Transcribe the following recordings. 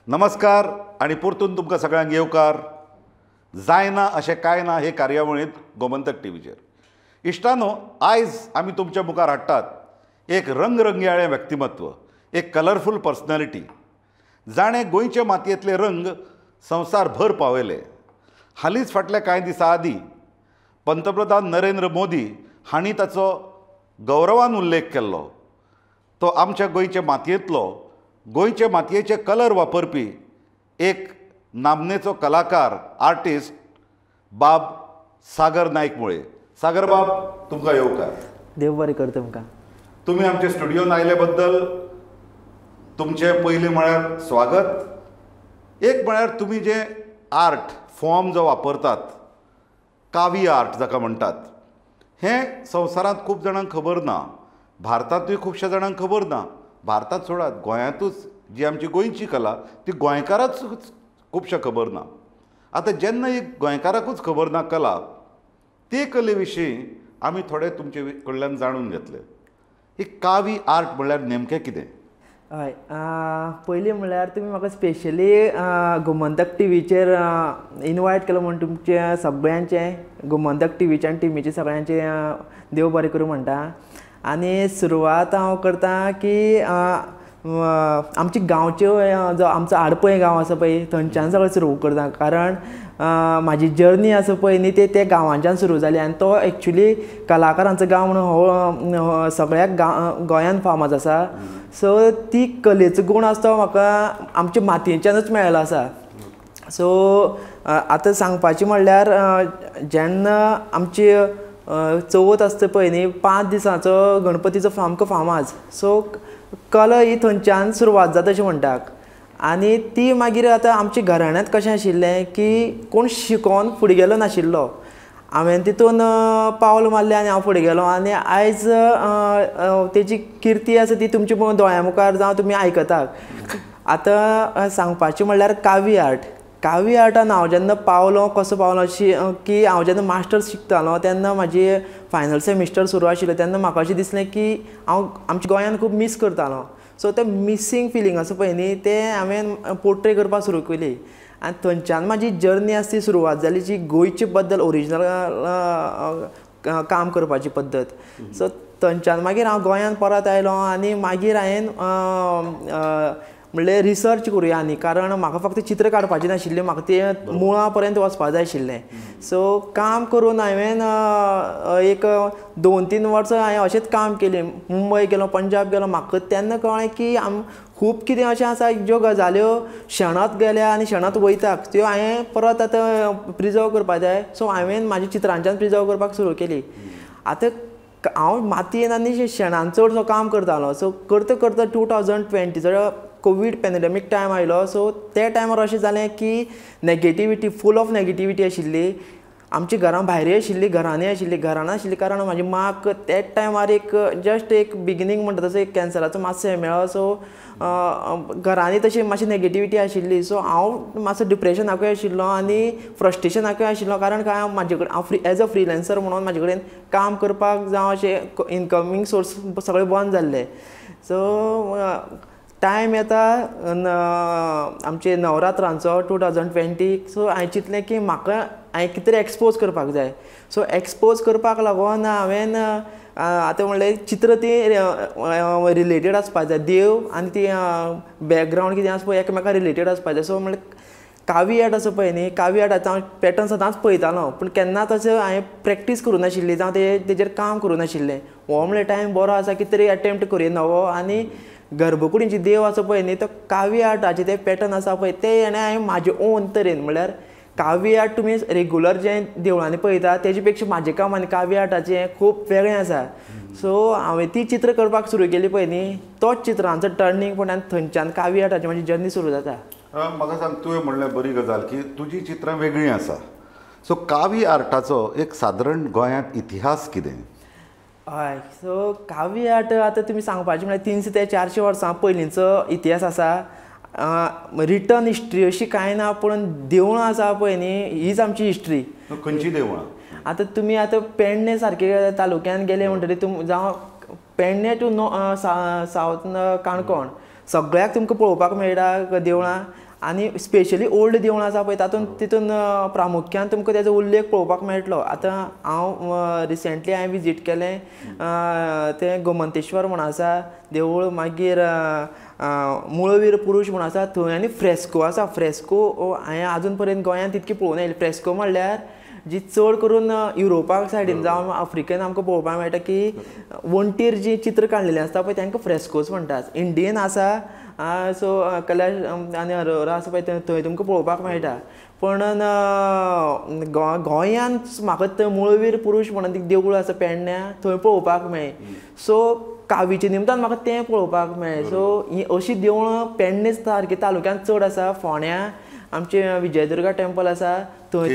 नमस्कार आणि परतून तुमकां सगळ्यांक येवकार. जायना अशें कांय ना हे कार्यावळींत गोमंतक टीव्हीचेर. इश्टानो, आयज आमी तुमच्या मुखार हाडटात एक रंगरंगयाळें व्यक्तिमत्व, एक कलरफूल पर्सनॅलिटी जाणें गोंयचे मातयेंतले रंग संवसारभर पावयले. हालींच फाटल्या कांय दिसां आदीं पंतप्रधान नरेंद्र मोदी हांणी ताचो गौरवान उल्लेख केल्लो. तो आमच्या गोंयचे मातयेंतलो, गोंयचे मातयेचे कलर वापरपी एक नामनेचो कलाकार, आर्टिस्ट बाब सागर नायक मुळे. सागर बाब, तुमकां येवकार. देव बरें कर तुमकां. तुमी आमच्या स्टुडियोन आयले बद्दल तुमचे पयलीं म्हळ्यार स्वागत. एक म्हळ्यार तुमी जे आर्ट फॉर्म जो वापरतात, कावी आर्ट जाका म्हणटात, हें संवसारांत खूब जाणांक खबर ना. भारतांतूय खुबश्या जाणांक खबर ना. भारतांत सोडात, गोंयांतूच जी आमची गोंयची कला ती गोंयकाराच खुबशा खबर ना. आतां जेन्ना एक गोंयकाराकूच खबर ना कला, ते कले विशीं आमी थोडे तुमचे कडल्यान जाणून घेतले. ही कावी आर्ट म्हणल्यार नेमकें कितें? हय, पयलीं म्हणल्यार तुमी म्हाका स्पेशली गोमंतक टीव्हीचेर इनवायट केलो म्हण तुमचे सगळ्यांचे गोमंतक टीव्हीच्या आनी टिमीचे सगळ्यांचे देव बरें करूं म्हणटा. आनी सुरवात हांव करतां की आमची गांवच्यो जो आमचो आडपय गांव आसा पळय थंयच्यान सगळें सुरू करता. कारण म्हाजी जर्नी आसा पळय न्ही ते गांवांच्यान सुरू जाली. आनी तो एक्चुली कलाकारांचो गांव म्हणून हो सगळ्या गोंयांत फामाद आसा. सो ती कलेचो गूण आसा तो म्हाका आमच्या मातयेच्यानूच मेळ्ळो आसा. सो आतां सांगपाचें म्हणल्यार जेन्ना आमची चवथ आसता पळय न्ही, 5 दिसांचो गणपतीचो सामको फामाद. सो कला ही थंयच्यान सुरवात जाता अशें म्हणटात. आनी ती मागीर आतां आमच्या घराण्यांत कशें आशिल्लें की कोण शिकोवन फुडें गेलो नाशिल्लो. हांवें तितून पावल मारलें आनी हांव फुडें गेलो. आनी आयज तेजी किर्ती आसा ती तुमच्या दोळ्यां मुखार जावं तुमी आयकतात. आतां सांगपाचें म्हणल्यार कावी आर्ट. कावी आर्टान हांव जेन्ना पावलो, कसो पावलो अशी की हांव जेन्ना मास्टर्स शिकतालो तेन्ना म्हाजी फायनल सेमिस्टर सुरू आशिल्लो. तेन्ना म्हाका अशें दिसलें की हांव आमच्या गोंयांत खूब मिस करतालो. सो तें मिसींग फिलींग आसा पळय न्ही, तें हांवें पोर्ट्रे करपाक सुरू केली. आनी थंयच्यान म्हाजी जर्नी आसा ती सुरवात जाली, जी गोंयचे बद्दल ओरिजिनल काम करपाची पद्दत. सो थंयच्यान मागीर हांव गोंयांत परत आयलो. आनी मागीर हांवें म्हणलें रिसर्च करुया न्ही, कारण म्हाका फक्त चित्र काडपाचें नाशिल्लें, म्हाका तें मुळा पर्यंत वचपाक जाय आशिल्लें. सो काम करून हांवें एक 2-3 वर्सां हांवें अशेंच काम केलें. मुंबय गेलो, पंजाब गेलो. म्हाका तेन्ना कळ्ळें की खूब कितें अशें आसा ज्यो गजाल्यो क्षणांत गेल्या आनी क्षणांत वयता, त्यो हांवें परत आतां प्रिजर्व करपाक जाय. सो हांवें म्हाज्या चित्रांच्यान प्रिजर्व करपाक सुरू केली. आतां हांव मातयेन आनी शेणान चडसो काम करतालो. सो करता करता 2020 कोवीड पॅन्डेमीक टायम आयलो. सो त्या टायमार अशें जालें की नॅगेटिविटी, फूल ऑफ नॅगेटिविटी आशिल्ली. आमची घरां भायरूय आशिल्लीं, घरांनी आशिल्लीं. घरां आशिल्लीं कारण म्हाजी माक त्याच टायमार जस्ट एक बिगिनींग म्हणटा तसो एक कॅन्सराचो मातसो हें मेळ्ळो. सो घरांनी तशी मातशी नॅगेटिविटी आशिल्ली. सो हांव मातसो डिप्रेशनाकूय आशिल्लो आनी फ्रस्ट्रेशनाकूय आशिल्लो. कारण काय म्हाजे कडेन हांव एज अ फ्रिलॅन्सर म्हणून म्हाजे कडेन काम करपाक जावं अशें इनकमींग सोर्स सगळे बंद जाल्ले. सो टायम येता आमचे नवरात्रांचो 2020. सो हांवें चिंतलें की म्हाका हांवें कितें तरी एक्सपोज करपाक जाय. सो एक्सपोज करपाक लागून हांवें आतां म्हणलें चित्र ती रिलेटेड आसपाक जाय. देव आनी ती बॅकग्रावंड कितें आसा पळय एकामेका रिलेटेड आसपाक जाय. सो म्हणलें कावी आर्ट आसा पळय न्ही, कावी आर्टाचो हांव पॅटर्न सदांच पळयतालो, पूण केन्ना तशें हांवें प्रॅक्टीस करूं नाशिल्ली जावं तेजेर काम करूं नाशिल्लें. हो म्हणल्यार टायम बरो आसा, कितें तरी एटेम्प्ट करूया नवो. आनी गर्भकुडींची देव आसा पळय न्ही, तो कावी आर्टाचे ते पॅटर्न आसा पळय ते हांवें म्हाजे ओन तरेन, म्हणल्यार कावी आर्ट तुमी रेगुलर जें देवळांनी पळयता तेजे पेक्षा म्हाजें काम आनी कावी आर्टाचें खूब वेगळें आसा. सो हांवें ती चित्र करपाक सुरू केली पळय न्ही, तोच चित्रांचो टर्नींग पॉयंट. आनी थंयच्यान कावी आर्टाची म्हाजी जर्नी सुरू जाता. म्हाका सांग, तुवें म्हणलें बरी गजाल की तुजी चित्रां वेगळीं आसा. सो कावी आर्टाचो एक सादारण गोंयांत इतिहास कितें? हय, सो कावी आर्ट आतां तुमी सांगपाचें म्हळ्यार 300 ते 400 वर्सां पयलींचो इतिहास आसा. रिटर्न हिस्ट्री अशी कांय ना, पूण देवळां आसा पळय न्ही, हीच आमची हिस्ट्री. खंयची देवळां? आतां तुमी आतां पेडणे सारके तालुक्यान गेले म्हणटकीर तुम जावं पेडणे टू सावथ काणकोण सगळ्याक तुमकां पळोवपाक मेळटा देवळां. आनी स्पेशली ओल्ड देवळां आसा पळय तितून प्रामुख्यान तुमकां तेजो उल्लेख पळोवपाक मेळटलो. आतां हांव रिसेंटली हांवें विजीट केलें तें गोमंतेश्वर म्हूण आसा देवूळ, मागीर मुळवीर पुरुश म्हूण आसा थंय, आनी फ्रेस्को आसा. फ्रेस्को हांवें आजून पर्यंत गोंयांत तितकी पळोवंक ना. फ्रेस्को म्हणल्यार जी चड करून युरोपा सायडीन जावं आफ्रिकेन आमकां पळोवपाक मेळटा की वणटीर जी चित्र काडलेलीं आसता पळय तांकां फ्रेस्कोज म्हणटात. इंडियन आसा सो कैलाश आनी अरोरा आसा पळय थंय तुमकां पळोवपाक मेळटा. पण गोंयांत म्हाका थंय मुळवीर पुरुश म्हणून एक देवूळ आसा पेडण्या, थंय पळोवपाक मेळ्ळें. सो कावीच्या निमतान म्हाका तें पळोवपाक मेळ्ळें. सो ही अशीं देवळां पेडणे सारके तालुक्यांत चड आसा. फोंड्या आमचें विजयदुर्गा टेंपल आसा थंय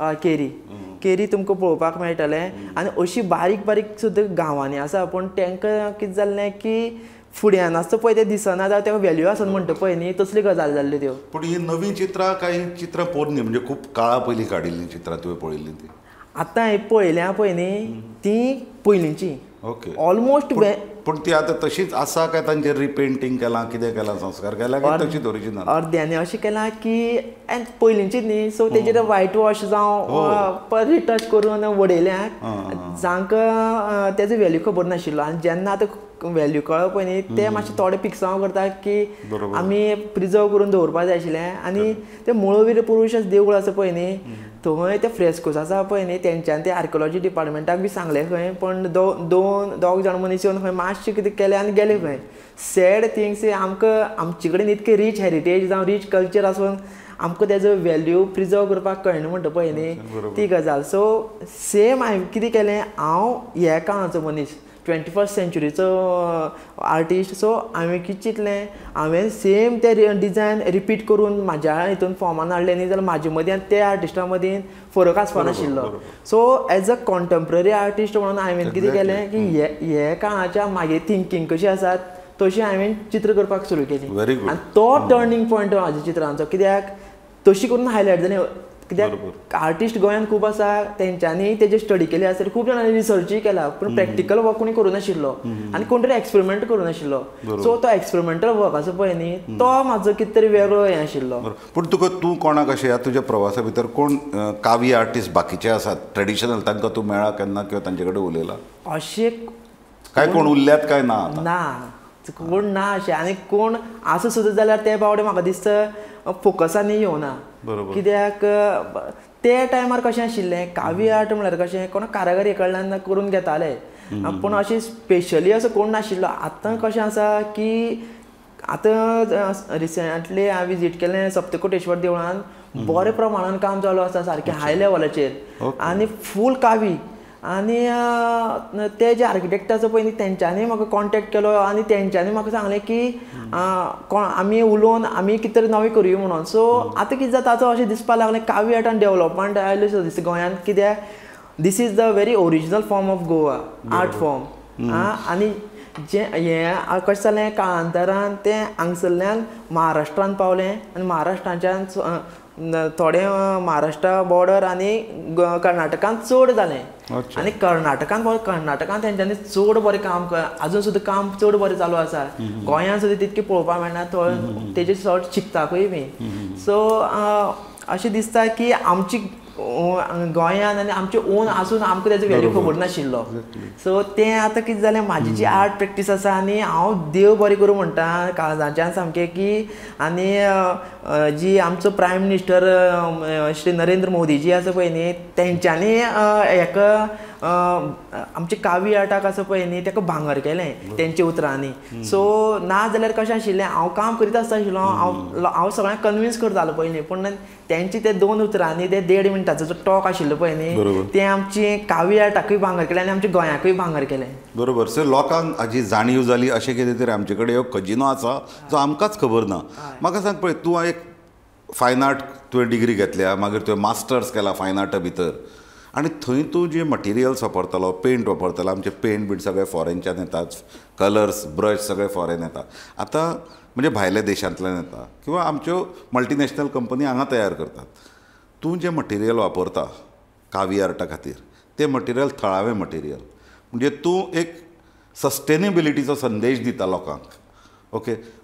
केरी तुमकां पळोवपाक मेळटलें. आनी अशीं बारीक बारीक सुद्दां गांवांनी आसा, पूण तांकां कितें जाल्लें की फुड्यान आसता पळय तें दिसना जाल्यार तेका व्हॅल्यू आसन म्हणटा पळय न्ही, तसली गजाल जाल्ल्यो त्यो. पूण ही नवीं चित्रां काय चित्रां पोरणी म्हणजे खूब काळा पयलीं काडिल्लीं चित्रां तुवें पळयल्लीं ती? आतां हे पळयल्या पळय न्ही ती पयलींची. ओके. ऑलमोस्ट. पूण ती आतां तशीच आसा काय तांचेर रिपेंटींग केलां, कितें केलां, संस्कार केला काय तशीच ओरिजिनल? अर्द्यांनी अशें केलां की पयलींचीच न्ही, सो तेजेर व्हायट वॉश जावं रिटच करून वडयल्यात जांकां तेजो व्हॅल्यू खबर नाशिल्लो. आनी जेन्ना आतां व्हॅल्यू कळ्ळो पळय न्ही ते मातशें थोडे पिक्सांव करतात की आमी प्रिजर्व करून दवरपाक जाय आशिल्लें. आनी तें मुळवीर पुरुश देवूळ आसा पळय न्ही थंय ते फ्रेस्कोस आसा पळय न्ही तेंच्यांनी ते आर्किओलॉजी डिपार्टमेंटाक बी सांगलें खंय, पण दोग जाण मनीस येवन खंय मातशें कितें केलें आनी गेले खंय. सॅड थिंग्स आमकां आमचे कडेन इतकें रीच हेरिटेज जावं रीच कल्चर आसून आमकां तेजो व्हॅल्यू प्रिजर्व करपाक कळना म्हणटा पळय न्ही ती गजाल. सो सेम हांवें कितें केलें, हांव ह्या काळाचो मनीस 21st सेंच्युरीचो आर्टिस्ट. सो हांवें कितें चिंतलें, हांवें सेम ते डिजायन रिपीट करून म्हाज्या हितून फॉर्मान हाडलें न्ही जाल्यार म्हाजे मदीं आनी त्या आर्टिस्टा मदीं फरक आसपा नाशिल्लो. So as a contemporary artist म्हणून हांवें कितें केलें की हे काळाच्या म्हागे थिंकींग कशी आसात तशी हांवें चित्र करपाक सुरू केली. आनी तो टर्नींग पॉयंट म्हाज्या चित्रांचो. कित्याक तशी करून हायलायट जालें. कित्याक आर्टिस्ट गोंयांत खूब आसा, तेंच्यांनी तेजेर स्टडी केली आसत, खूब जाणांनी रिसर्चूय केला, पूण प्रॅक्टिकल वर्क कोणी करूं नाशिल्लो आनी कोण तरी एक्सपेरिमेंट करूं नाशिल्लो. सो तो एक्सपेरिमेंटल वर्क आसा पळय न्ही तो म्हाजो कितें तरी वेगळो हें आशिल्लो. पूण तूं कोणाक अशें तुज्या प्रवासा भितर कोण कावी आर्टिस्ट बाकीचे आसात ट्रेडिशनल, तांकां तूं मेळ्ळा केन्ना किंवा तांचे कडेन उलयला अशें काय कोण उरल्यात काय ना? ना, कोण ना अशें. आनी कोण आसा सुद्दां जाल्यार ते बावडे म्हाका दिसता फोकसांनी येवना. कित्याक ते टायमार कशें आशिल्लें कावी आर्ट म्हळ्यार कशें कोणा कारागरी कडल्यान करून घेताले, पूण अशें स्पेशली असो कोण नाशिल्लो. आतां कशें आसा की आतां रिसेंटली हांवें विजीट केलें सप्तकोटेश्वर देवळान, बरे प्रमाणान काम चालू आसा सारकें हाय लेवलाचेर आनी फूल कावी. आनी ते जे आर्किटेक्ट आसा पळय न्ही तेंच्यांनी म्हाका कॉन्टेक्ट केलो आनी तेंच्यांनी म्हाका सांगलें की आमी उलोवन आमी कितें तरी नवें करुया म्हणून. सो आतां कितें जाता आतां अशें दिसपाक लागलें कावी आर्ट आनी डेवलपमेंट आयलें सो दिसता गोंयांत. कित्याक दीस is the very original form of Goa art form. आनी जें हें कशें जालें काळांतरान तें हांगसरल्यान महाराष्ट्रांत पावलें आनी महाराष्ट्राच्यान थोडे महाराष्ट्रा बॉर्डर आनी कर्नाटकांत चड जालें. आनी कर्नाटकांत तेंच्यांनी चड बरें काम आजून सुद्दां काम चड बरें चालू आसा. गोंयांत सुद्दां तितकें पळोवपाक मेळना, तेजे चड शिकताकूय बी. सो अशें दिसता की आमची गोंयांत आनी आमचें ओन आसून आमकां तेजो व्हॅल्यू खबर नाशिल्लो. सो तें आतां कितें जालें, म्हाजी जी आर्ट प्रॅक्टीस आसा आनी हांव देव बरें करूं म्हणटा काळजाच्यान सामकें की. आनी जी आमचो प्रायम मिनिस्टर श्री नरेंद्र मोदी जी आसा पळय न्ही तेंच्यांनी हेका आमचे कावी आर्टाक आसा पळय न्ही तेका भांगर केलें तेंच्या उतरांनी. सो ना जाल्यार कशें आशिल्लें, हांव काम करीत आसता आशिल्लो, हांव सगळ्यांक कन्विन्स करतालो पयलीं, पूण तेंचे ते 2 उतरांनी ते 1.5 मिनटाचो जो टॉक आशिल्लो पळय न्ही तें आमची कावी आर्टाकूय भांगर केलें आनी आमच्या गोंयाकूय भांगर केलें. बरोबर. सो लोकांक हाजी जाणीव जाली अशें कितें तरी आमचे कडेन एक खजिनो आसा जो आमकांच खबर ना. म्हाका सांग पळय, तूं एक फायन आर्ट तुवें डिग्री घेतल्या, मागीर तुवें मास्टर्स केला फायन आर्टा भितर, आनी थंय तूं जे मटिरियल्स वापरतालो, पेंट वापरतालो, आमचे पेंट बीट सगळे फॉरेनच्यान येतात, कलर्स ब्रश सगळे फॉरेन येता, आतां म्हणजे भायल्या देशांतल्यान येता किंवा आमच्यो मल्टीनॅशनल कंपनी हांगा तयार करतात. तूं जें मटिरियल वापरता कावी आर्टा खातीर तें मटिरियल थळावें मटिरियल, म्हणजे तूं एक सस्टेनेबिलिटीचो संदेश दिता लोकांक. ओके.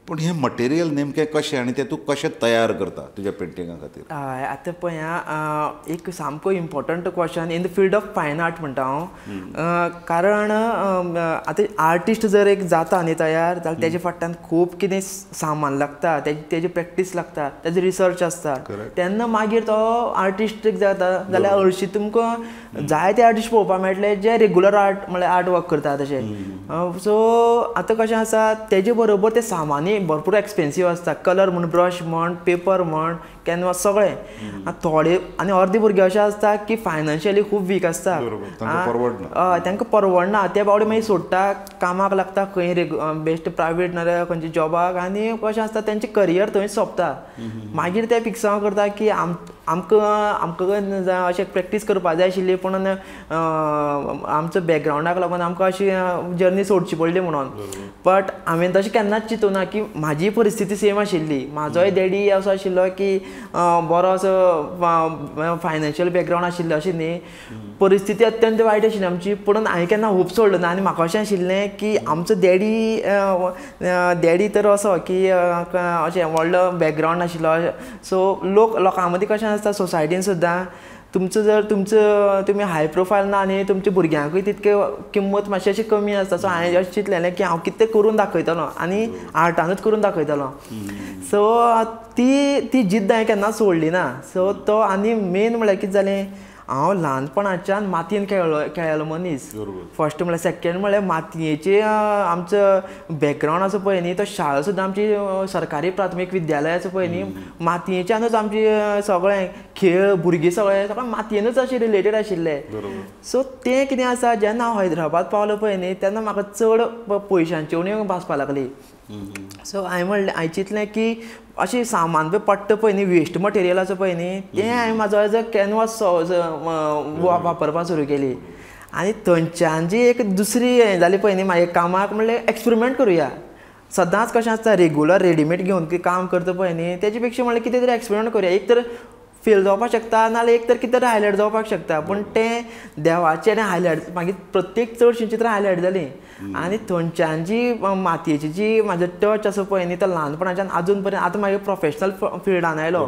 पूण हें मटेरियल नेमकें कशें आनी तें तूं कशें तयार करता तुज्या पेंटिंगा खातीर? हय आतां पळय एक सामको important question in the field of fine art म्हणटा हांव. कारण आतां आर्टिस्ट जर एक जाता न्ही तयार जाल्यार तेजे फाटल्यान खूब कितें सामान लागता, तेजी प्रॅक्टीस लागता, तेजो रिसर्च आसता. तेन्ना मागीर तो आर्टिस्ट जाता जाल्यार हरशीं तुमकां जायते आर्टिस्ट पळोवपाक मेळटले जे रेगुलर आर्ट म्हळ्यार आर्ट वर्क करता तशे. सो आतां कशें आसा तेजे बरोबर ते सामानूय भरपूर एक्सपेन्सीव आसता. कलर म्हण, ब्रश म्हण, पेपर म्हण, कॅनवास सगळें. थोडे आनी अर्दे भुरगे अशे आसता की फायनान्शियली खूब वीक आसता, तांकां परवडना. ते बावडे मागीर सोडटा, कामाक लागता खंय बेस्ट प्रायवेट नाल्यार खंयच्या जॉबाक, आनी कशें आसता तेंचें करियर थंय सोंपता. मागीर ते फिक्सांव करता की आमकां अशें प्रॅक्टीस करपाक जाय आशिल्ली पूण आमचो बॅकग्रावंडाक लागून आमकां अशी जर्नी सोडची पडली म्हणून. बट हांवें तशें केन्नाच चिंतूना की म्हाजी परिस्थिती सेम आशिल्ली. म्हाजोय डॅडी असो आशिल्लो की बरो असो फायनान्शियल बॅकग्रावंड आशिल्लो अशें न्ही. परिस्थिती अत्यंत वायट आशिल्ली आमची, पूण हांवें केन्ना होप सोडलो ना. आनी म्हाका अशें आशिल्लें की आमचो डॅडी तर असो की अशें व्हडलो बॅकग्रावंड नाशिल्लो. सो लोकां मदीं कशें आसता सोसायटीन सुद्दां तुमी हाय प्रोफायल ना आनी तुमच्या भुरग्यांकूय तितके किंमत मातशी अशी कमी आसता. सो हांवें अशें चिंतलेलें की हांव कितें करून दाखयतलो आनी आर्टानूच करून दाखयतलो. सो ती जिद्द हांवें केन्ना सोडली ना. सो तो आनी मेन म्हळ्यार कितें जालें, हांव ल्हानपणाच्यान मातयेन खेळ्ळेलो मनीस फर्स्ट म्हळ्यार. सेकेंड म्हळ्यार मातयेचे आमचो बॅकग्रावंड आसा पळय न्ही, तो शाळा सुद्दां आमची सरकारी प्राथमीक विद्यालय आसा पळय न्ही, मातयेच्यानूच आमची सगळें खेळ भुरगीं सगळें मातयेनूच अशें रिलेटेड आशिल्ले. सो तें कितें आसा, जेन्ना हांव हैदराबाद पावलो पळय न्ही तेन्ना म्हाका चड पयशांची उणीव भासपाक लागली. सो हांवें चिंतलें की अशें सामान पळय पडटा पळय न्ही, वेस्ट मटेरियल आसा पळय न्ही, तें हांवें म्हाजो एज अ कॅनवास वापरपाक सुरू केली. आनी थंयच्यान जी एक दुसरी हें जाली पळय न्ही म्हागे कामाक, म्हणल्यार एक्सपेरिमेंट करुया. सदांच कशें आसता रेगुलर रेडीमेड घेवन काम करता पळय न्ही, तेजे पेक्षा म्हणल्यार कितें तरी एक्सपेरिमेंट करुया. एक तर फेल जावपाक शकता नाल्यार एक तर कितें तरी हायलायट जावपाक शकता. पूण तें देवाचें आनी हायलायट मागीर प्रत्येक चडशीं चित्रां हायलायट जालीं. आनी थंयच्यान जी मातयेची जी म्हाजो टच आसा पळय न्ही तो ल्हानपणाच्यान आजून पर्यंत आतां मागीर प्रोफेशनल फिल्डान आयलो.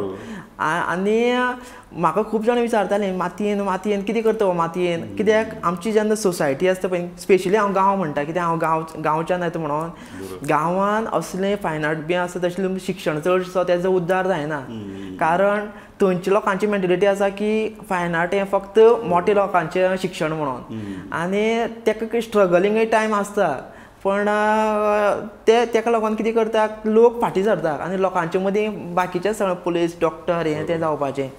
आनी म्हाका खूब जाणां विचारतालीं मातयेन कितें करता हो मातयेन, कित्याक आमची जेन्ना सोसायटी आसता पळय, स्पेशली हांव गांव म्हणटा कित्याक हांव गांवच्यान येता म्हणून. गांवान असलें फायन आर्ट बी आसा तसलें शिक्षण चडसो तेजो उद्धार जायना. कारण थंयच्या लोकांची मेंटेलिटी आसा की फायन आर्ट हें फक्त मोठ्या लोकांचें शिक्षण म्हणून, आनी तेका स्ट्रगलिंगूय टायम आसता. पण तेका लागून कितें करता, लोक फाटीं सरता आनी लोकांचे मदीं बाकीचे सगळें पुलीस डॉक्टर हें तें जावपाचें.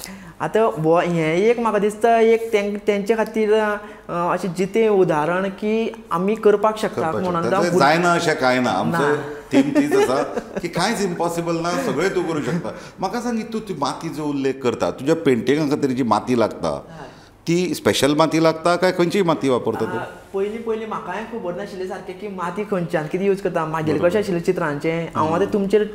आतां हें एक म्हाका दिसता एक तेंचे खातीर अशें जितें उदाहरण की आमी करपाक शकता म्हणून. जायना अशें कांय ना, आमचो थीम तीच आसा की कांयच इम्पॉसिबल ना, सगळें तूं करूं शकता. म्हाका सांग, तूं मातीचो उल्लेख करता, तुज्या पेंटिंगा खातीर जी माती लागता ती स्पेशल माती लागता काय खंयची माती वापरता तूं? पयलीं म्हाकाय खबर नाशिल्लें सारकें की माती खंयच्यान कितें यूज करता. म्हागेलें कशें आशिल्लें चित्रांचें, हांव आतां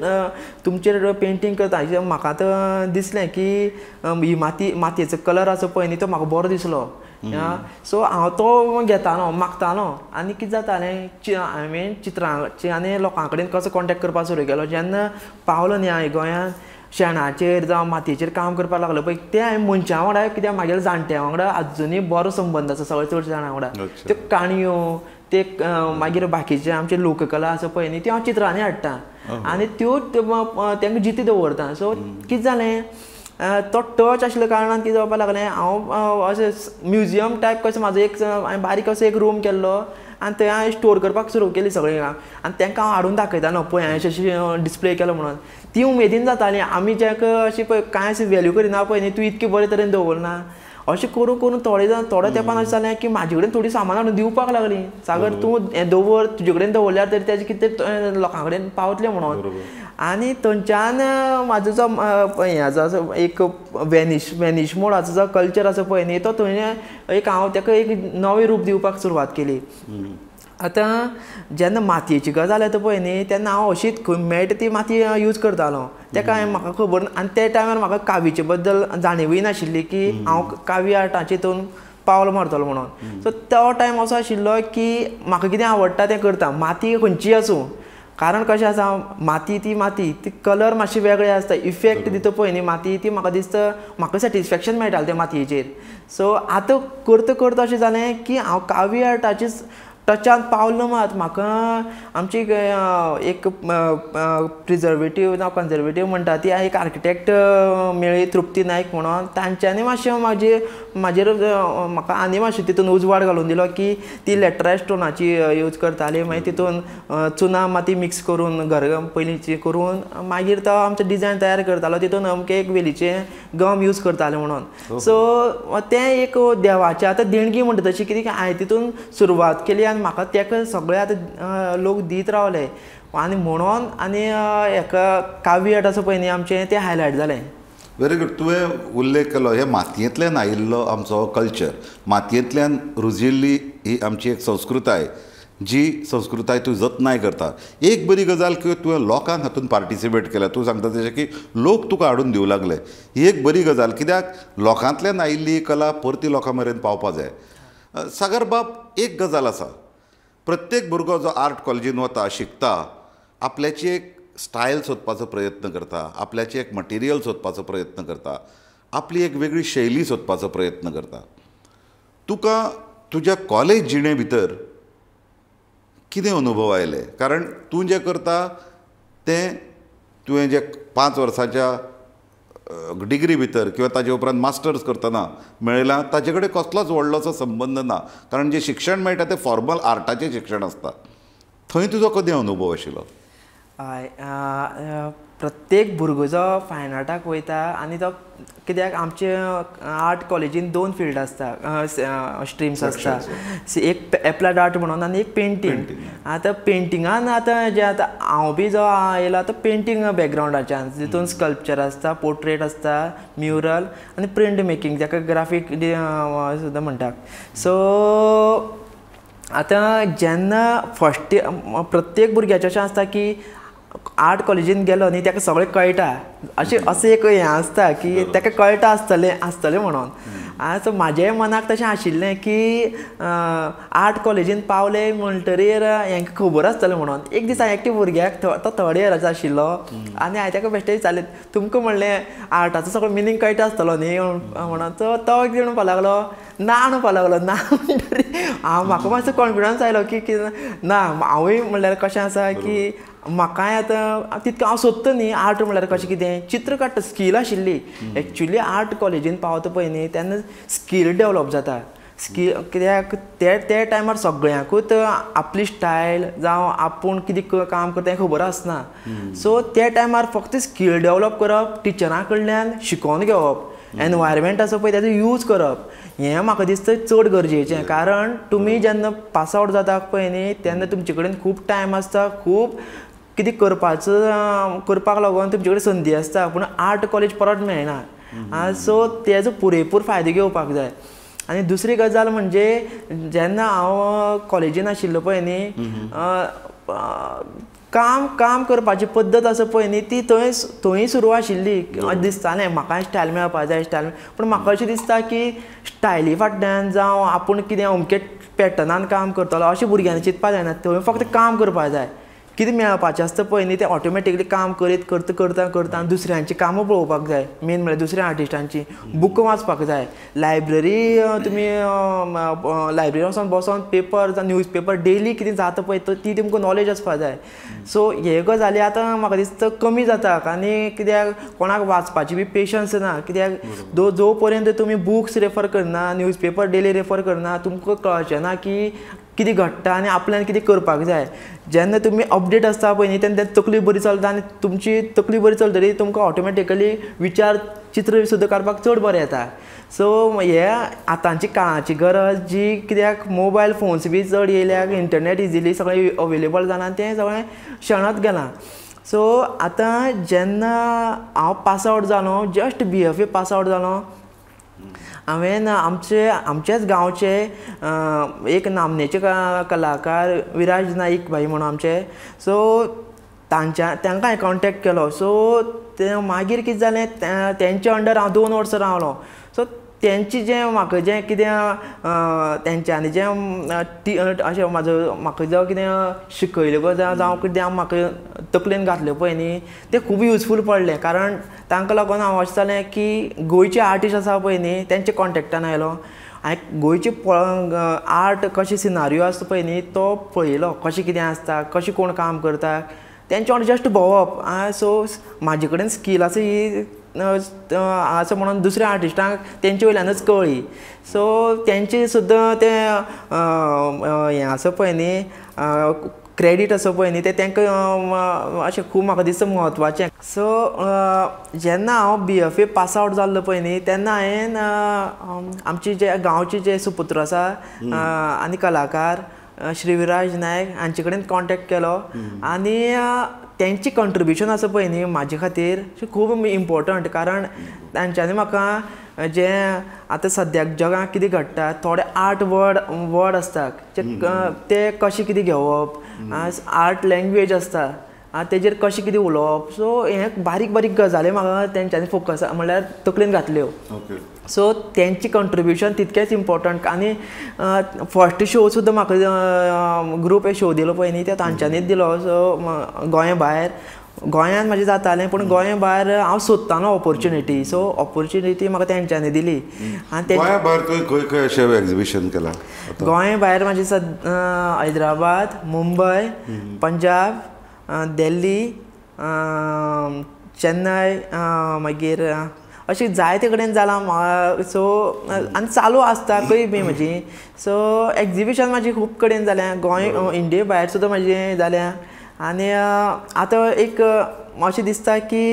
तुमचेर पेंटींग करता म्हाका आतां दिसलें की ही मातयेचो कलर आसा पळय न्ही तो म्हाका बरो दिसलो. सो हांव तो घेतालो मागतालो. आनी कितें जातालें, हांवें चित्रांचे आनी लोकां कडेन कसो कॉन्टेक्ट करपाक सुरू केलो. जेन्ना पावलो न्ही हांवें गोंयांत, शेणाचेर जावं मातयेचेर काम करपाक लागलो पळय, तें हांवें मनशां वांगडा कित्याक म्हागेल्या जाणट्यां वांगडा आजुनूय बरो संबंद आसा सगळ्या चडशा जाणां वांगडा. त्यो काणयो ते मागीर बाकीचे आमचे लोककला आसा पळय न्ही त्यो हांव चित्रांनी हाडटा आनी त्यो तांकां जिती दवरता. सो कितें जालें, तो टच आशिल्ल्या कारणान कितें जावपाक लागलें, हांव अशें म्युजियम टायप कसो म्हाजो हांवें बारीक असो एक रूम केल्लो आनी थंय हांवें स्टोर करपाक सुरू केली सगळें. आनी तांकां हांव हाडून दाखयतालो पळय हांवें अशें डिस्प्ले केलो म्हणून. ती उमेदीन जातालीं. आमी जेका अशें पळय कांय अशें वेल्यू करिना पळय न्ही, तूं इतके बरे तरेन दवरना अशें करून थोड्या तेंपान अशें जालें की म्हाजे कडेन थोडी सामान हाडून दिवपाक लागलीं. सागर तूं हें दवर, तुजे कडेन दवरल्यार तरी तेजें कितें लोकां कडेन पावतलें म्हणून. आनी थंयच्यान म्हाजो जो हें जो एक वेनिश मोडाचो जो कल्चर आसा पळय न्ही तो थंय एक हांव ताका एक नवें रूप दिवपाक सुरवात केली. आतां जेन्ना मातयेची गजाल येता पळय न्ही तेन्ना हांव अशीच खंय मेळटा ती माती यूज करतालो. तेका म्हाका खबर ना. आनी त्या टायमार म्हाका कावीचे बद्दल जाणीवूय नाशिल्ली की हांव कावी आर्टाचे हितून पावल मारतलो म्हणून. सो तो टायम असो आशिल्लो की म्हाका कितें आवडटा तें करता. माती खंयची आसूं कारण कशें आसा माती ती कलर मातशे वेगळे आसता इफेक्ट दिता पळय न्ही माती ती म्हाका दिसता म्हाका सॅटिस्फॅक्शन मेळटालें त्या मातयेचेर सो आतां करता अशें जालें की हांव कावी आर्टाची टचान पावलो मात म्हाका आमची एक प्रिजर्वेटीव ना कन्जर्वेटीव म्हणटा ती एक आर्किटेक्ट मेळ्ळी तृप्ती नायक म्हणून तांच्यांनी मातशें म्हाजेर म्हाका आनी मातशें तितून उजवाड घालून दिलो की ती लॅटरायट स्टोनाची यूज करताली मागीर तितून चुना माती मिक्स करून घर पयलींची करून मागीर तो आमचो डिजायन तयार करतालो तितून अमकें एक वेलीचें गम यूज करताले म्हणून सो तें एक देवाचें आतां देणगी म्हणटा तशी कितें हांवें तितून सुरवात केली आनी म्हाका तेका सगळे आतां लोक दीत रावले आनी म्हणून आनी हेका कावी आर्ट आसा पळय न्ही आमचें तें हायलायट जालें व्हेरी गुड तुवें उल्लेख केलो हे मातयेंतल्यान आयिल्लो आमचो कल्चर मातयेंतल्यान रुजिल्ली ही आमची एक संस्कृताय जी संस्कृताय तूं जतनाय करता एक बरी गजाल की तुवें लोकांक हातूंत पार्टिसिपेट केल्या तूं सांगता तशें की लोक तुका हाडून दिवं लागले ही एक बरी गजाल कित्याक लोकांतल्यान आयिल्ली कला परती लोकां मेरेन पावपाक जाय सागर बाब एक गजाल आसा प्रत्येक भुरगो जो आर्ट कॉलेजीन वता शिकता आपल्याची एक स्टायल सोदपाचो प्रयत्न करता आपल्याची एक मटिरियल सोदपाचो प्रयत्न करता आपली एक वेगळी शैली सोदपाचो प्रयत्न करता तुका तुज्या कॉलेज जिणे भितर कितें अनुभव आयले कारण तूं जें करता तें तुवें जे 5 वर्सांच्या डिग्री भितर किंवा ताजे उपरांत मास्टर्स करतना मेळयलां ताजे कडेन कसलोच व्हडलोसो संबंद ना कारण जें शिक्षण मेळटा तें फॉर्मल आर्टाचें शिक्षण आसता थंय तुजो कधी अनुभव आशिल्लो हय प्रत्येक भुरगो जो फायन आर्टाक वयता आनी तो कित्याक आमचे आर्ट कॉलेजीन 2 फिल्ड आसता स्ट्रिम्स आसता एक एप्लायड आर्ट म्हणून आनी एक पेंटींग आतां पेंटिंगान आतां जे आतां हांव बी जो आयला तो पेंटींग बॅकग्रावंडाच्यान जितून स्कल्पचर आसता पोर्ट्रेट आसता म्युरल आनी प्रिंट मेकींग जाका ग्राफीक सुद्दां म्हणटात सो आतां जेन्ना फस्ट प्रत्येक भुरग्याचें अशें आसता की आर्ट कॉलेजीन गेलो न्ही ताका सगळें कळटा अशें एक हें आसता की ताका कळटा आसतलें म्हणून सो म्हाजेय मनाक तशें आशिल्लें की आर्ट कॉलेजीन पावले म्हणटरीर हेंकां खबर आसतलें म्हणून एक दीस हांवें एकटे भुरग्याक तो थर्ड इयराचो आशिल्लो आनी हांवें ताका बेश्टें विचारलें तुमकां म्हणलें आर्टाचो सगळो मिनींग कळटा आसतलो न्ही म्हणून तो एक दीस म्हणपाक लागलो ना म्हणपाक लागलो ना म्हणटरी म्हाका मातसो कॉन्फिडन्स आयलो की ना हांवूय म्हणल्यार कशें आसा की म्हाकाय आतां तितकें हांव सोदता न्ही आर्ट म्हणल्यार कशें कितें चित्र काडटा स्कील आशिल्ली एक्चुली आर्ट कॉलेजीन पावता पळय न्ही तेन्ना स्कील डेवलप जाता स्कील कित्याक ते टायमार सगळ्यांकूच आपली स्टायल जावं आपूण कितें काम करता हें खबर आसना सो त्या टायमार फक्त स्कील डेवलप करप टिचरां कडल्यान शिकोवन घेवप एनवायरमेंट आसा पळय तेजो यूज करप हें म्हाका दिसता चड गरजेचें कारण तुमी जेन्ना पास आवट जाता पळय न्ही तेन्ना तुमचे कडेन खूब टायम आसता खूब कितें करपाक लागून तुमचे कडेन संदी आसता पूण आर्ट कॉलेज परत मेळना सो तेजो पुरेपूर फायदो घेवपाक जाय आनी दुसरी गजाल म्हणजे जेन्ना हांव कॉलेजीन आशिल्लो पळय न्ही काम करपाची पद्दत आसा पळय न्ही ती थंय सुरू आशिल्ली दिसतालें म्हाका स्टायल मेळपाक जाय स्टायल पूण म्हाका अशें दिसता की स्टायली फाटल्यान जावं आपूण कितें अमकें पॅटर्नान काम करतलो अशें भुरग्यांनी चिंतपाक जायना थंय फक्त काम करपाक जाय कितें मेळपाचें आसता पळय न्ही तें ऑटोमॅटिकली काम करता दुसऱ्यांची कामां पळोवपाक जाय मेन म्हळ्यार दुसऱ्या आर्टिस्टांची बुक वाचपाक जाय लायब्ररी तुमी लायब्ररी वचोन बसोन पेपर जावं न्यूज पेपर डेली कितें जाता पळय ती तुमकां नॉलेज आसपाक जाय सो हे गजाली आतां म्हाका दिसता कमी जाता आनी कित्याक कोणाक वाचपाची बी पेशन्स ना कित्याक जो पर्यंत तुमी बुक्स रेफर करना न्यूज पेपर डेली रेफर करना तुमकां कळचें ना की कितें घडटा आनी आपल्यान कितें करपाक जाय जेन्ना तुमी अपडेट आसता पळय न्ही तेन्ना तकली बरी चलता आनी तुमची तकली बरी चलतरी तुमकां ऑटोमॅटिकली विचार चित्र सुद्दां काडपाक चड बरें येता सो हे आतांची काळाची गरज जी कित्याक मोबायल फोन्स बी चड येयल्याक इंटरनेट इजिली सगळें अवेलेबल जालां तें सगळें शेणत गेलां सो आतां जेन्ना हांव पास आवट जालो जस्ट BFA पास आवट जालो हांवें आमचेच गांवचे एक नामनेचे कलाकार विराज नाईक भाई म्हणून आमचे सो तांकां हांवें कॉन्टेक्ट केलो सो मागीर कितें जालें तेंच्या अंडर हांव 2 वर्सां रावलो सो तेंची जें म्हाका जें कितें तेंच्यांनी जें अशें म्हाका जो कितें शिकयलें गो जावं कितें म्हाका तकलेन घातलें पळय न्ही तें खूब युजफूल पडलें. कारण तांकां लागून हांव अशें जालें की गोंयचे आर्टिस्ट आसा पळय न्ही तेंचे कॉन्टेक्टान आयलो. हांवें गोंयचे आर्ट कशें सिनारियो आसता पळय न्ही तो पळयलो कशें कितें आसता, कशें कोण काम करता, तेंचे वांगडा जस्ट भोंवप. सो म्हाजे कडेन स्कील आसा ही असं म्हणून दुसऱ्या आर्टिस्टांक तेंचे वयल्यानच कळ्ळी. सो तेंचे सुद्दां तें हें आसा पळय न्ही क्रेडीट आसा पळय न्ही तें तांकां अशें खूब म्हाका दिसता म्हत्वाचें. सो जेन्ना हांव BFA पास आवट जाल्लो पळय न्ही तेन्ना हांवें आमचे जे गांवचे जे सुपुत्र आसा आनी कलाकार श्री विराज नायक हांचे कडेन कॉन्टेक्ट केलो आनी तेंची कंट्रिब्युशन आसा पळय न्ही म्हाजे खातीर खूब इम्पॉर्टंट. कारण तांच्यांनी म्हाका जे आतां सद्याक जगांत कितें घडटा थोडे आर्ट वर्ड आसता ते कशें कितें घेवप, आर्ट लँग्वेज आसता तेजेर कशें कितें उलोवप. सो हे बारीक बारीक गजाली म्हाका तेंच्यांनी फोकस म्हणल्यार तकलेन घातल्यो. सो तेंची कंट्रिब्युशन तितकेंच इम्पॉर्टंट. आनी फर्स्ट शो सुद्दां म्हाका ग्रूप शो दिलो पळय न्ही ते तांच्यांनीच दिलो. सो गोंया भायर गोंयांत म्हाजें जातालें पूण गोंया भायर हांव सोदतालो ऑपॉर्च्युनिटी. सो ऑपॉर्च्युनिटी म्हाका तेंच्यांनी दिली. आनी गोंया भायर खंय खंय अशें एग्जिबिशन केलां? गोंया भायर म्हाजें हैदराबाद, मुंबय, पंजाब, दिल्ली, चेन्नय, मागीर अशी जायते कडेन जालां. सो आनी चालू आसता खंय बी म्हजी. सो एग्जिबिशन म्हाजी खूब कडेन जाल्या गोंय इंडिये भायर सुद्दां म्हाजें जाल्या. आनी आतां एक अशें दिसता की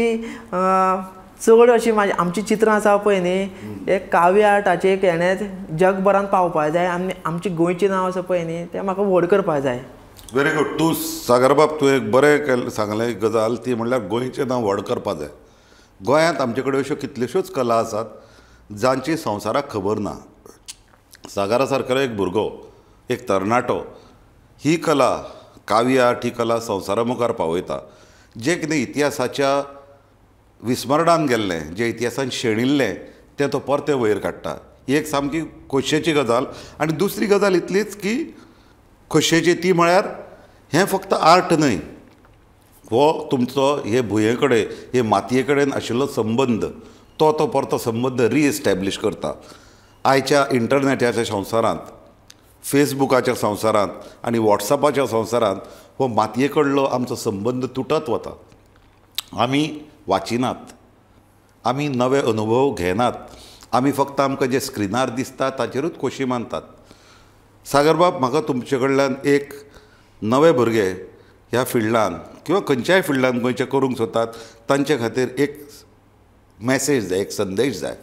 चड अशी आमची चित्रां आसा पळय न्ही एक काव्य आर्टाचें एक हेणें जगभरांत पावपा जाय आनी आमचें गोंयचें नांव आसा पळय न्ही तें म्हाका व्हड करपा जाय. Very good. तूं सागर बाब तुवें एक बरें सांगलें एक गजाल ती म्हणल्यार गोंयचें नांव व्हड करपा जाय. गोंयांत आमचे कडेन अश्यो कितल्योश्योच कला आसात जांची संवसाराक खबर ना. सागरा सारकेलो एक भुरगो एक तरणाटो ही कला काव्य आर्ट ही कला संवसारा मुखार पावयता. जें कितें इतिहासाच्या विस्मरणान गेल्लें जें इतिहासान शेणिल्लें तें तो परतें वयर काडटा. ही एक सामकी खोशयेची गजाल. आनी दुसरी गजाल इतलीच की खोशयेची ती म्हळ्यार हें फक्त आर्ट न्हय हो तुमचो हे भुंये कडेन हे मातये कडेन आशिल्लो संबंद तो परतो संबंद रिएस्टॅब्लीश करता. आयच्या इंटरनेटाच्या संवसारांत फेसबुकाच्या संवसारांत आनी वॉट्सॅपाच्या संवसारांत हो मातये कडलो आमचो संबंद तुटत वता. आमी वाचिनात, आमी नवे अनुभव घेनात, आमी फक्त आमकां जे स्क्रिनार दिसता ताचेरूच खोशी मानतात. सागर बाब म्हाका तुमचे कडल्यान एक नवे भुरगे ह्या फिल्डान किंवा खंयच्याय फिल्डान गोंयचे करूंक सोदतात तांचे खातीर एक मॅसेज जाय, एक संदेश जाय.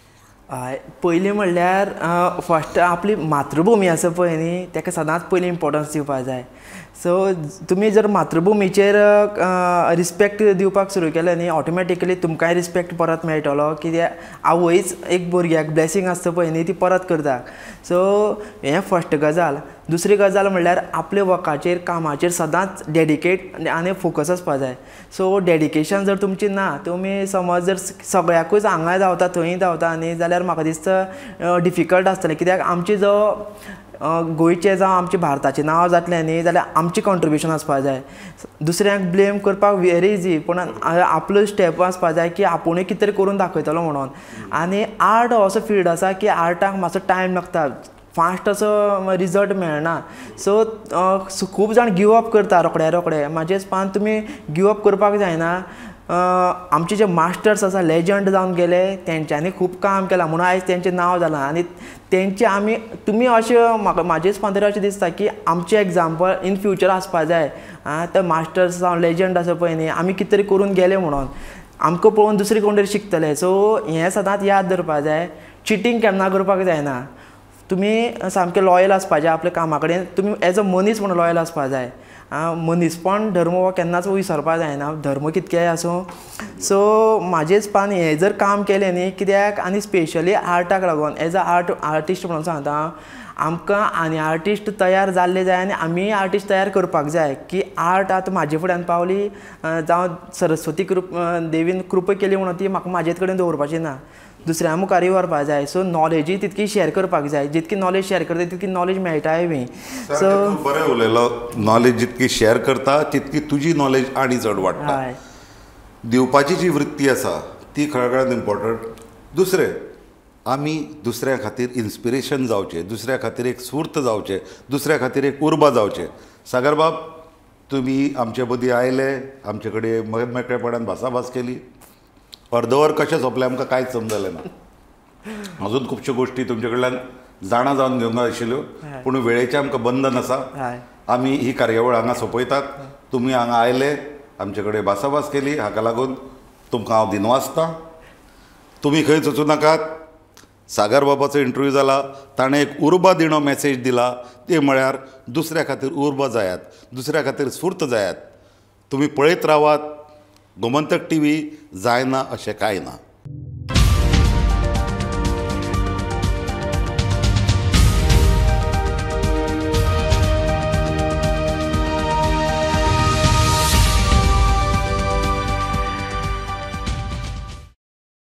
पयलीं म्हणल्यार फस्ट आपली मातृभुमी आसा पळय न्ही ताका सदांच पयलीं इम्पॉर्टन्स दिवपाक जाय. सो तुमी जर मातृभुमीचेर रिस्पेक्ट दिवपाक सुरू केलें न्ही ऑटोमॅटिकली तुमकांय रिस्पेक्ट परत मेळटलो. कित्याक आवयच एक भुरग्याक ब्लेसींग आसता पळय न्ही ती परत करता. सो हें फस्ट गजाल. दुसरी गजाल म्हणल्यार आपल्या वर्काचेर कामाचेर सदांच डेडिकेट आनी फोकस आसपाक जाय. सो डेडिकेशन जर तुमची ना तुमी समज जर सगळ्याकूच हांगा धांवता थंय धांवता न्ही जाल्यार म्हाका दिसता डिफिकल्ट आसतलें. कित्याक आमची जो गोंयचें जावं आमच्या भारताचें नांव जातलें न्ही जाल्यार आमचें कॉन्ट्रिब्युशन आसपाक जाय. दुसऱ्यांक ब्लेम करपाक व्हेरी इजी पूण आपलो स्टेप आसपाक जाय की आपुणूय कितें तरी करून दाखयतलो म्हणून. आनी आर्ट हो असो फिल्ड आसा की आर्टाक मातसो टायम लागता, फास्ट असो रिजल्ट मेळना. सो खूब जाण गिव अप करता रोखडे. म्हाजे हिसपान तुमी गिव अप करपाक जायना. आमचे जे मास्टर्स आसा लेजंड जावन गेले तेंच्यांनी खूब काम केलां म्हणून आयज तेंचें नांव जालां. आनी तेंचे तुमी अशें म्हाजे हिसपान तरी अशें दिसता की आमचें एग्जाम्पल इन फ्युचर आसपाक जाय. ते मास्टर्स जावं लेजंड आसा पळय न्ही आमी कितें तरी करून गेले म्हणून आमकां पळोवन दुसरे कोण तरी शिकतले. सो हें सदांच याद दवरपाक जाय. चिटींग केन्ना करपाक जायना. तुमी सामकें लॉयल आसपाचें आपल्या कामा कडेन. तुमी एज अ मनीस म्हणून लॉयल आसपाक जाय. मनीसपण धर्म हो केन्नाच विसरपाक जायना धर्म कितकेय आसूं. सो म्हाजे हिसपान हें जर काम केलें न्ही कित्याक आनी स्पेशली आर्टाक लागून एज अ आर्टिस्ट म्हणून सांगता हांव आमकां आनी आर्टिस्ट तयार जाल्ले जाय आनी आमी आर्टिस्ट तयार करपाक जाय की आर्ट आतां म्हाजे फुड्यान पावली जावं सरस्वती देवीन कृपा केली म्हणून ती म्हाका म्हाजेच कडेन दवरपाची ना. दुसऱ्या मुखारी व्हरपाक जाय. सो नॉलेजी तितकी शेअर करपाक जाय. जितकी नॉलेज शेअर करता तितकी नॉलेज मेळटाय बी. सो बरें उलयलो. नॉलेज जितकी शेअर करता तितकी तुजी नॉलेज आनी चड वाडटा. दिवपाची जी वृत्ती आसा ती सगळ्यांत इम्पॉर्टंट. दुसरें, आमी दुसऱ्या खातीर इन्स्पिरेशन जावचें, दुसऱ्या खातीर एक स्फूर्त जावचें, दुसऱ्या खातीर एक उर्बा जावचें. सागर बाब, तुमी आमचे मदीं आयले, आमचे कडेन मेकळेपणान भासाभास केली. अर्दवर कशें सोंपलें आमकां कांयच समजलें ना. अजून खुबश्यो गोश्टी तुमचे कडल्यान जाणा जावन घेवंक आशिल्ल्यो, पूण वेळेचें आमकां बंधन आसा. आमी ही कार्यावळ हांगा सोंपयतात. तुमी हांगा आयले, आमचे कडेन भासाभास केली, हाका लागून तुमकां हांव दिनवासतां. तुमी खंयच वचूं नाकात. सागर बाबाचो इंटरव्यू जाला, ताणें एक उर्बा दिणो मॅसेज दिला. ते म्हळ्यार दुसऱ्या खातीर उर्बा जायात, दुसऱ्या खातीर स्फूर्त जायात. तुमी पळयत रावात. गोमंतक टीव्ही. जायना अशें कांय ना.